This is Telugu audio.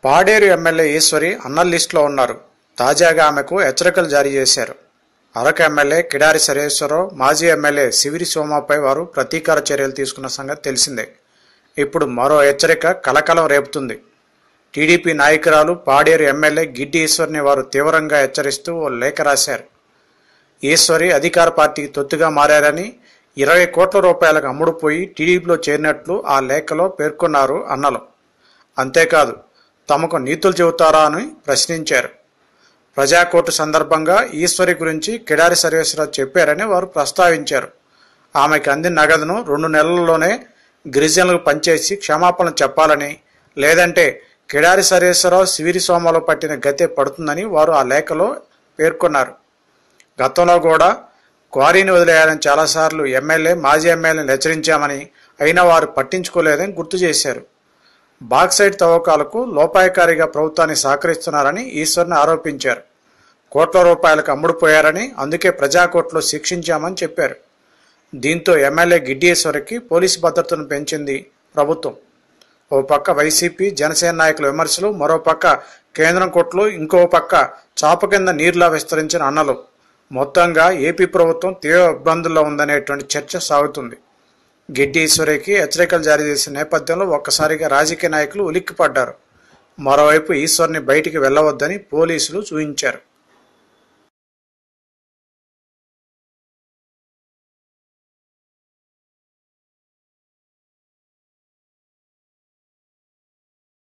పాడేరు ఎమ్మెల్యే ఈశ్వరి అన్నల్ లిస్టులో ఉన్నారు. తాజాగా ఆమెకు హెచ్చరికలు జారీ చేశారు. అరకు ఎమ్మెల్యే కిడారి సర్వేశ్వరరావు, మాజీ ఎమ్మెల్యే శివిరి సోమపై వారు ప్రతీకార చర్యలు తీసుకున్న సంగతి తెలిసిందే. ఇప్పుడు మరో హెచ్చరిక కలకలం రేపుతుంది. టీడీపీ నాయకురాలు పాడేరు ఎమ్మెల్యే గిడ్డి ఈశ్వరిని వారు తీవ్రంగా హెచ్చరిస్తూ ఓ లేఖ రాశారు. ఈశ్వరి అధికార పార్టీకి తొత్తుగా మారారని, 20 కోట్ల రూపాయలకు అమ్ముడుపోయి టీడీపీలో చేరినట్లు ఆ లేఖలో పేర్కొన్నారు అన్నలు. అంతేకాదు, తమకు నీతులు చెబుతారా అని ప్రశ్నించారు. ప్రజాకోర్టు సందర్భంగా ఈశ్వరి గురించి కిడారి సర్వేశ్వరరావు చెప్పారని వారు ప్రస్తావించారు. ఆమెకు అందిన నగదును 2 నెలల్లోనే గిరిజనులకు పంచేసి క్షమాపణ చెప్పాలని, లేదంటే కిడారి సర్వేశ్వరరావు శివిరి సోమలో పట్టిన గతే పడుతుందని వారు ఆ లేఖలో పేర్కొన్నారు. గతంలో కూడా క్వారీని వదిలేయాలని చాలాసార్లు ఎమ్మెల్యే, మాజీ ఎమ్మెల్యేని హెచ్చరించామని, అయినా వారు పట్టించుకోలేదని గుర్తు చేశారు. బాక్సైట్ తవ్వకాలకు లోపాయకారిగా ప్రభుత్వాన్ని సహకరిస్తున్నారని ఈశ్వర్ని ఆరోపించారు. కోట్ల రూపాయలకు అమ్ముడుపోయారని, అందుకే ప్రజాకోర్టులో శిక్షించామని చెప్పారు. దీంతో ఎమ్మెల్యే గిడ్డి ఈశ్వరికి పోలీసు భద్రతను పెంచింది ప్రభుత్వం. ఓ పక్క వైసీపీ, జనసేన నాయకుల విమర్శలు, మరో పక్క కేంద్రం కోర్టులు, ఇంకో పక్క చాప కింద నీరులా విస్తరించిన అన్నలు. మొత్తంగా ఏపీ ప్రభుత్వం తీవ్ర ఇబ్బందుల్లో ఉందనేటువంటి చర్చ సాగుతుంది. గిడ్డి ఈశ్వరికి హెచ్చరికలు జారీ చేసిన నేపథ్యంలో ఒక్కసారిగా రాజకీయ నాయకులు ఉలిక్కిపడ్డారు. మరోవైపు ఈశ్వర్ని బయటికి వెళ్లవద్దని పోలీసులు సూచించారు.